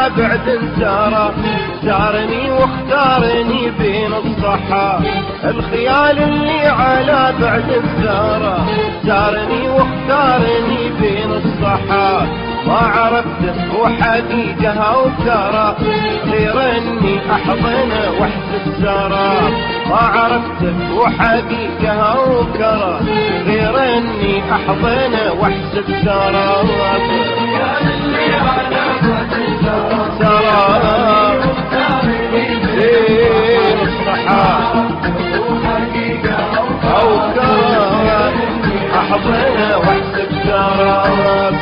على بعد سارة، سارني واختارني بين الصحة. الخيال اللي على بعد سارة، سارني واختارني بين الصحة. ما عرفت وحقيقها وترى غير اني احضنه واحسب سارة. ما عرفت وحقيقها وترى غير اني احضنه واحسب سارة. سارة بين الصحة او ترى احضنه واحسب سارة.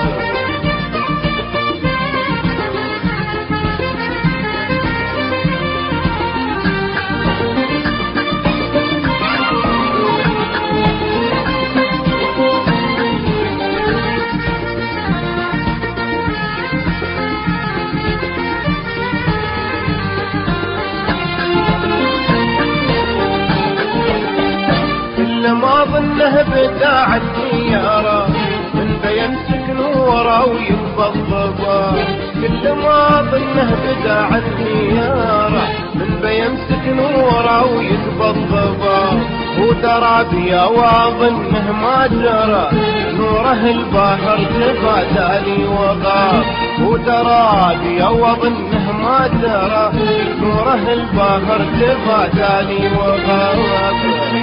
ما ظنه بداع السيارة من بيمسك نوره ويتبضبا. كل ما ظنه بداع السيارة من بيمسك نوره ويتبضبا. وترى بيا واظنه ما جرى نوره البحر تبادلي وغاب. وترى بيا واظنه ما جرى نوره البحر تبادلي وغاب.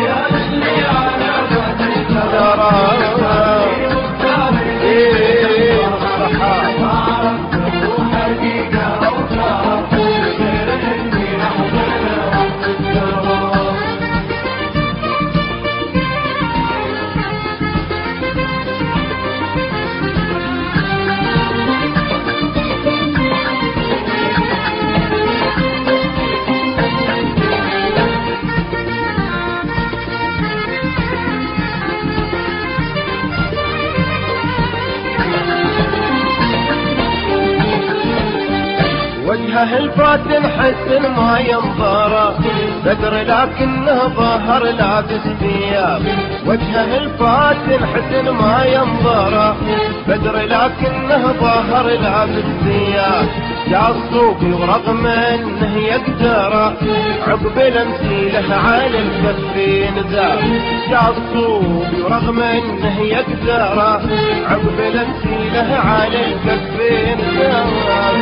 وجهه الفاتن حسن ما ينظره بدر لكنه ظهر لابس ثياب. وجهه الفاتن حسن ما ينظره بدر لكنه ظهر لابس ثياب. جاء الصوفي ورغم انه يقدره عقب لمثيله على الكفين ذاب. جاء الصوفي ورغم انه يقدره عقب لمثيله على الكفين ذاب.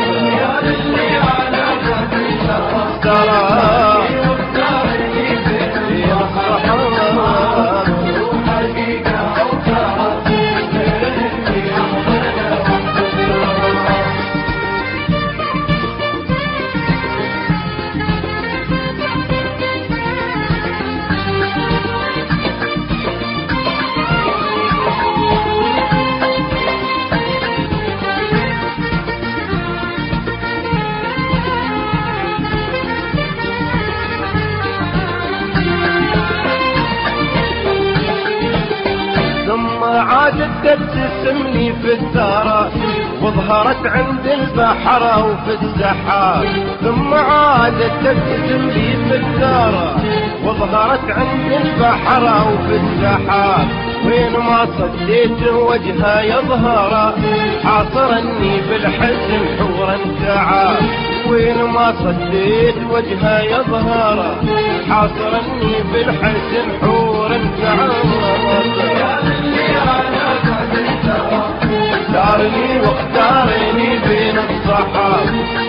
ترى عادت تبتسم لي في الثرى وظهرت عند البحر وفي السحاب. ثم عادت تبتسم لي في الثرى وظهرت عند البحر وفي السحاب. وين ما صديت وجهها يظهر حاصرني بالحزن حورا تعاب. وين ما صديت وجهها يظهر حاصرني بالحزن حورا تعاب. اختارني واختارني بين الصحاب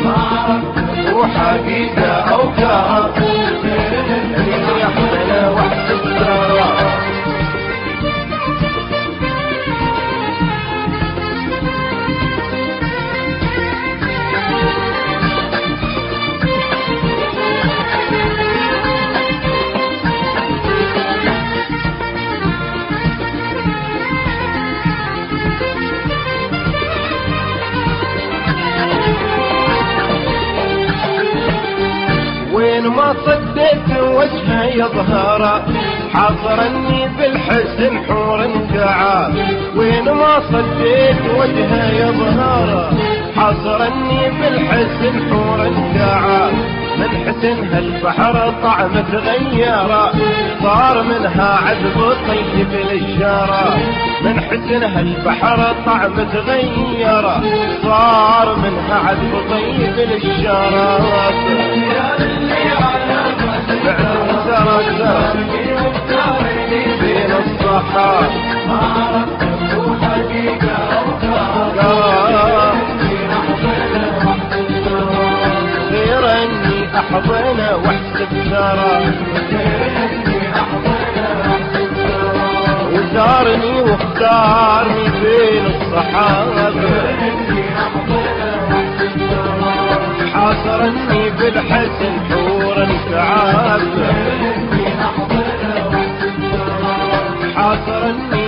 وحقيقة او كهف يا حنا واحسب سارة. وين ما صديت وجهه يظهر حاصرني بالحزن حور تعاب. وين ما صديت وجهه يظهر حاصرني بالحزن حور تعاب. من حسنها البحر طعم تغير، صار منها عذب طيب للشارع. من حسنها البحر طعم تغير، صار منها عذب طيب للشارع. بين الصحاب غير اني احضنه واحسب ثرى، وزارني واختارني بين الصحابه، حاصرني بالحسن حورا تعب، حاصرني